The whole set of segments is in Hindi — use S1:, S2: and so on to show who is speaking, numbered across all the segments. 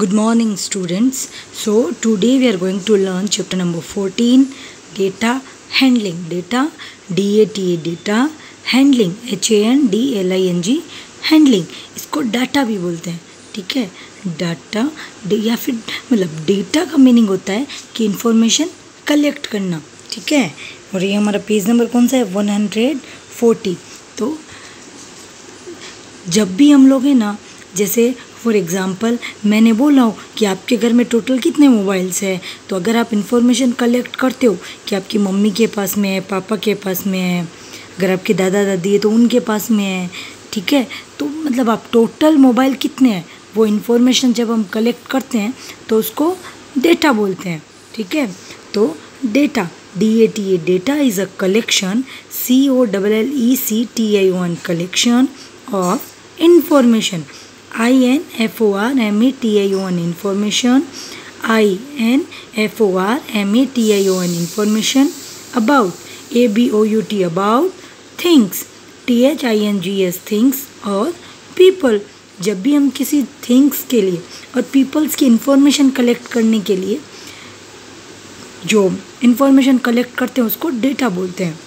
S1: Good morning, students. So today we are going to learn chapter number 14, data handling. Data, D-A-T-A, data handling, H-A-N-D-L-I-N-G, handling. इसको डाटा भी बोलते हैं, ठीक है. डाटा या फिर मतलब डेटा का मीनिंग होता है कि इंफॉर्मेशन कलेक्ट करना, ठीक है. और ये हमारा पेज नंबर कौन सा है, 140. तो जब भी हम लोग है ना, जैसे फॉर एग्ज़ाम्पल मैंने बोला हो कि आपके घर में टोटल कितने मोबाइल्स है, तो अगर आप इन्फॉर्मेशन कलेक्ट करते हो कि आपकी मम्मी के पास में है, पापा के पास में है, अगर आपके दादा दादी है तो उनके पास में है, ठीक है. तो मतलब आप टोटल मोबाइल कितने हैं वो इन्फॉर्मेशन जब हम कलेक्ट करते हैं तो उसको डेटा बोलते हैं, ठीक है. तो data, D-A-T-A, data is a collection, COLLECTION, collection of information, INFORMATION, information, INFORMATION, information, about, ABOUT, about, things, THINGS, things, और people. जब भी हम किसी थिंग्स के लिए और पीपल्स की इंफॉर्मेशन कलेक्ट करने के लिए जो इंफॉर्मेशन कलेक्ट करते हैं उसको डेटा बोलते हैं,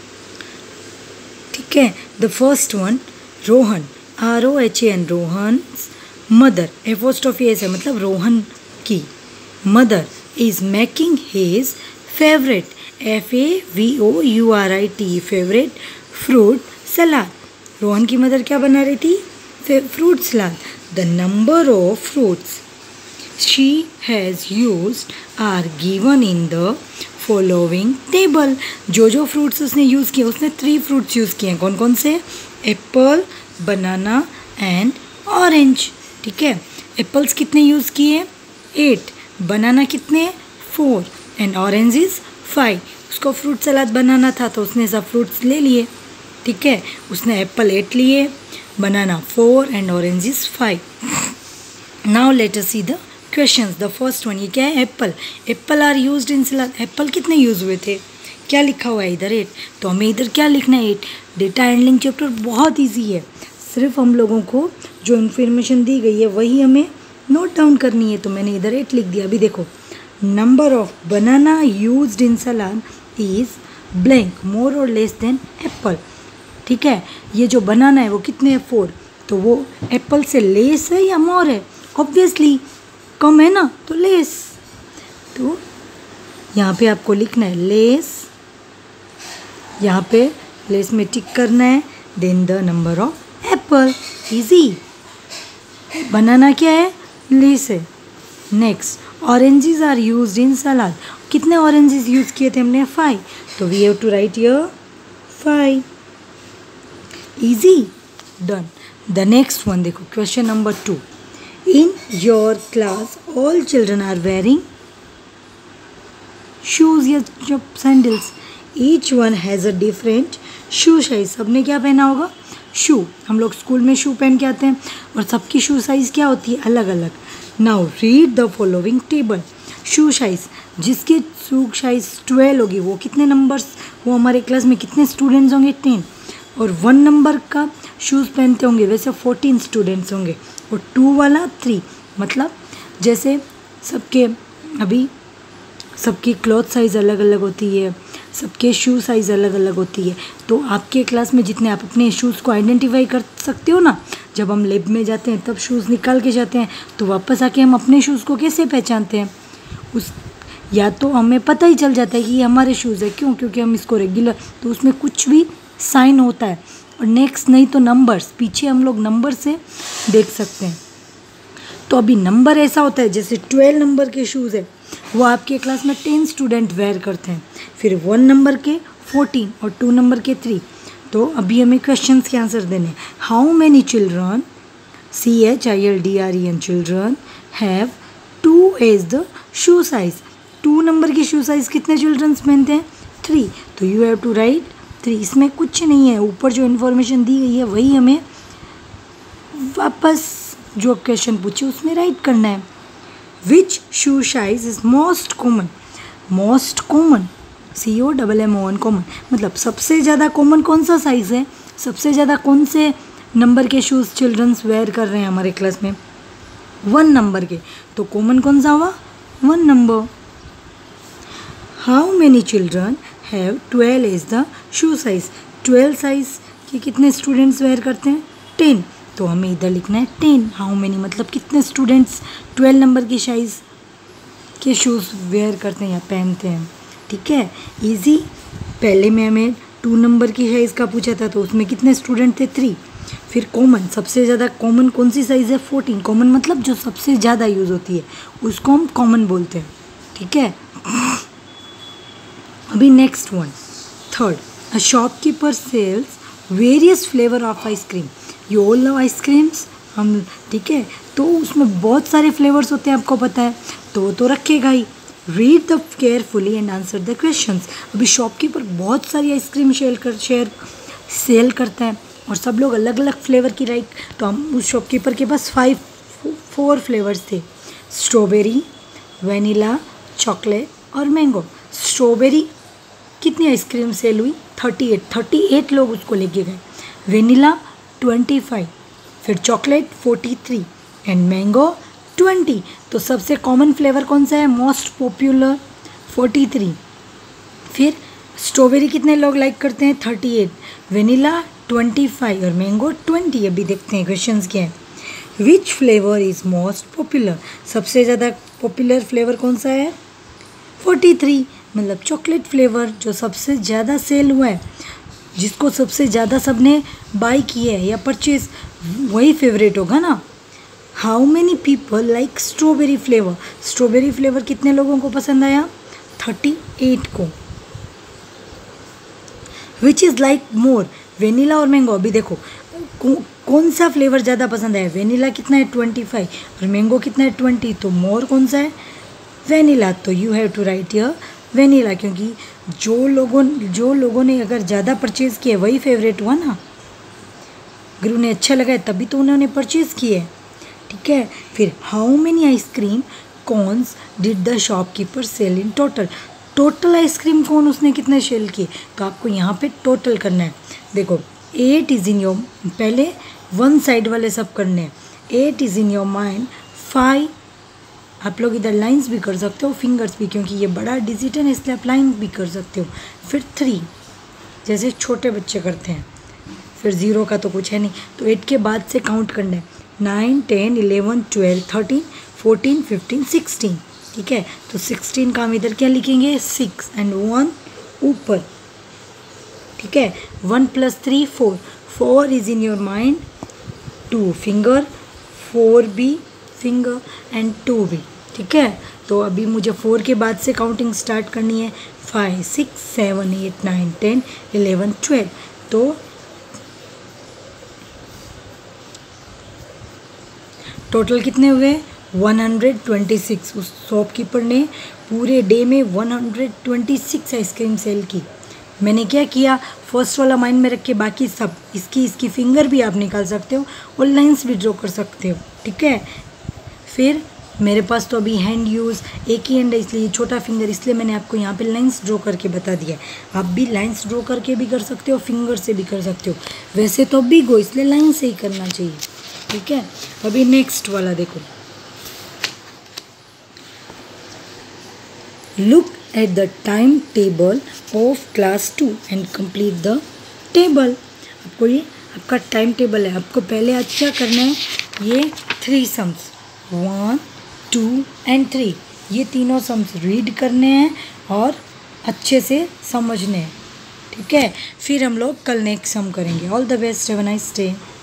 S1: ठीक है. The first one, Rohan, ROHAN, Rohan mother, apostrophe है मतलब रोहन की mother is making his favourite, FAVOURIT, favourite fruit salad. Rohan की मदर क्या बना रही थी, fruit salad. The number of fruits she has used are given in the following table. जो फ्रूट्स उसने यूज़ किए, उसने 3 फ्रूट्स यूज़ किए हैं. कौन कौन से, एप्पल, बनाना एंड ऑरेंज, ठीक है. एप्पल्स कितने यूज़ किए, 8, बनाना कितने, 4 एंड ऑरेंज इज 5. उसको फ्रूट सलाद बनाना था तो उसने सब फ्रूट्स ले लिए, ठीक है. उसने एप्पल 8 लिए, banana 4 and orange is 5. Now let us see the questions. The first one, ये क्या है, apple. Apple are used in salad. Apple कितने यूज़ हुए थे, क्या लिखा हुआ है इधर, 8. तो हमें इधर क्या लिखना है, 8. डेटा हैंडलिंग चैप्टर बहुत इजी है, सिर्फ हम लोगों को जो इन्फॉर्मेशन दी गई है वही हमें नोट डाउन करनी है. तो मैंने इधर 8 लिख दिया. अभी देखो, number of banana used in salad is blank, more और लेस देन एप्पल, ठीक है. ये जो बनाना है वो कितने है, 4. तो वो एप्पल से लेस है या मोर है, ऑब्वियसली कम है ना, तो लेस. तो यहाँ पे आपको लिखना है लेस, यहाँ पे लेस में टिक करना है, then the number of apple. Easy. Banana क्या है, लेस है. Next, oranges are used in salad. कितने ऑरेंजेस यूज किए थे हमने, 5. तो we have to write here 5. Easy, done. The next one देखो, question number 2. In your class all children are wearing shoes या sandals. Each one has a different shoe size. सबने क्या पहना होगा, शू. हम लोग स्कूल में शू पहन के आते हैं और सबकी शू साइज़ क्या होती है, अलग अलग. Now read the following table. Shoe size, जिसकी शू साइज 12 होगी वो कितने नंबर्स, वो हमारे क्लास में कितने स्टूडेंट्स होंगे, 10. और 1 नंबर का शूज़ पहनते होंगे वैसे 14 स्टूडेंट्स होंगे. और 2 वाला 3. मतलब जैसे सबके अभी सबकी क्लॉथ साइज़ अलग अलग होती है, सबके शू साइज़ अलग अलग होती है. तो आपके क्लास में जितने आप अपने शूज़ को आइडेंटिफाई कर सकते हो ना, जब हम लैब में जाते हैं तब शूज़ निकाल के जाते हैं, तो वापस आके हम अपने शूज़ को कैसे पहचानते हैं, उस या तो हमें पता ही चल जाता है कि ये हमारे शूज़ है. क्यों, क्योंकि हम इसको रेगुलर, तो उसमें कुछ भी साइन होता है. और नेक्स्ट नहीं तो नंबर्स, पीछे हम लोग नंबर से देख सकते हैं. तो अभी नंबर ऐसा होता है, जैसे 12 नंबर के शूज़ है वो आपके क्लास में 10 स्टूडेंट वेयर करते हैं, फिर 1 नंबर के 14 और 2 नंबर के 3. तो अभी हमें क्वेश्चंस के आंसर देने हैं. How many children, CHILDREN, children have 2 as the shoe size. 2 number की शू साइज कितने चिल्ड्रंस पहनते हैं, 3. तो यू हैव टू राइट 3. इसमें कुछ नहीं है, ऊपर जो इन्फॉर्मेशन दी गई है वही हमें वापस जो क्वेश्चन पूछे उसमें राइट करना है. Which shoe size is most common, most common, COMMON, common. मतलब सबसे ज़्यादा कॉमन कौन सा साइज़ है, सबसे ज़्यादा कौन से नंबर के शूज़ चिल्ड्रंस वेयर कर रहे हैं हमारे क्लास में, 1 नंबर के, तो कॉमन कौन सा हुआ? 1 number. How many children have 12 as the shoe size? 12 size के कितने स्टूडेंट्स वेयर करते हैं? 10। तो हमें इधर लिखना है 10। हाउ मेनी मतलब कितने स्टूडेंट्स 12 नंबर की साइज के शूज़ वेयर करते हैं या पहनते हैं। ठीक है, इजी। पहले में हमें 2 नंबर की साइज़ का पूछा था, तो उसमें कितने स्टूडेंट थे? 3। फिर कॉमन, सबसे ज़्यादा कॉमन कौन सी साइज़ है? 14। कॉमन मतलब जो सबसे ज़्यादा यूज़ होती है उसको हम कॉमन बोलते हैं। ठीक है, अभी next one, third, a shopkeeper sells various flavour of ice cream. You all love ice creams, hmm, ठीक है, तो उसमें बहुत सारे फ्लेवर्स होते हैं, आपको पता है, तो वो तो रखेगा ही। Read the carefully and answer the questions. अभी शॉपकीपर बहुत सारी आइसक्रीम सेल करता है और सब लोग अलग अलग फ्लेवर की, लाइक, तो हम उस शॉपकीपर के पास 4 फ्लेवर्स थे, स्ट्रॉबेरी, वेनिला, चॉकलेट और मैंगो। स्ट्रॉबेरी कितनी आइसक्रीम सेल हुई? 38 लोग उसको लेके गए। वेनिला 25, फिर चॉकलेट 43 एंड मैंगो 20। तो सबसे कॉमन फ्लेवर कौन सा है? Most popular 43। फिर स्ट्रॉबेरी कितने लोग लाइक करते हैं? 38, वेनिला 25 और मैंगो 20। अभी देखते हैं क्वेश्चंस क्या है। Which flavour is most popular? सबसे ज़्यादा पॉपुलर फ्लेवर कौन सा है? 43, मतलब चॉकलेट फ्लेवर, जो सबसे ज़्यादा सेल हुआ है, जिसको सबसे ज़्यादा सबने बाई किया है या परचेज, वही फेवरेट होगा ना। How many people like strawberry flavour? Strawberry flavour कितने लोगों को पसंद आया? 38 को। Which is like more, vanilla और मैंगो? अभी देखो कौन सा फ्लेवर ज़्यादा पसंद है? वेनिला कितना है? 25 और मैंगो कितना है? 20। तो मोर कौन सा है? वेनिला। तो you have to write here vanilla, क्योंकि जो लोगों ने अगर ज़्यादा परचेज़ किया वही फेवरेट हुआ ना, अगर उन्हें अच्छा लगा है तभी तो उन्होंने परचेज़ किया है। ठीक है, फिर how many ice cream cones did the shopkeeper sell in total? Total ice cream कौन उसने कितने सेल किए, तो आपको यहाँ पे टोटल करना है। देखो 8 इज़ इन योर, पहले 1 साइड वाले सब करने हैं। 8 इज़ इन योर माइंड, 5, आप लोग इधर लाइंस भी कर सकते हो, फिंगर्स भी, क्योंकि ये बड़ा डिजिट है ना, इसलिए आप लाइन भी कर सकते हो। फिर 3, जैसे छोटे बच्चे करते हैं। फिर 0 का तो कुछ है नहीं, तो 8 के बाद से काउंट करना है। 9, 10, 11, 12, 13, 14, 15, 16। ठीक है, तो 16 का हम इधर क्या लिखेंगे? 6 एंड 1 ऊपर। ठीक है, 1 + 3 4, 4 is in your mind, 2 finger, 4 भी फिंगर एंड 2 भी। ठीक है, तो अभी मुझे 4 के बाद से काउंटिंग स्टार्ट करनी है। 5, 6, 7, 8, 9, 10, 11, 12। तो टोटल कितने हुए? 126। उस शॉपकीपर ने पूरे डे में 126 आइसक्रीम सेल की। मैंने क्या किया, फर्स्ट वाला माइंड में रख के बाकी सब, इसकी फिंगर भी आप निकाल सकते हो और लाइंस भी ड्रॉ कर सकते हो। ठीक है, फिर मेरे पास तो अभी हैंड यूज़, एक ही हैंड है इसलिए छोटा फिंगर, इसलिए मैंने आपको यहाँ पे लाइंस ड्रॉ करके बता दिया। आप भी लाइंस ड्रॉ करके भी कर सकते हो, फिंगर से भी कर सकते हो। वैसे तो भी गो, इसलिए लाइन से ही करना चाहिए। ठीक है, अभी नेक्स्ट वाला देखो, look at the time table of class 2 and complete the table. आपको ये आपका टाइम टेबल है, आपको पहले अच्छा करना है ये 3 सम्स, 1, 2 एंड 3, ये तीनों सम्स रीड करने हैं और अच्छे से समझने हैं। ठीक है, फिर हम लोग कल नेक्स्ट सम करेंगे। All the best, have a nice day.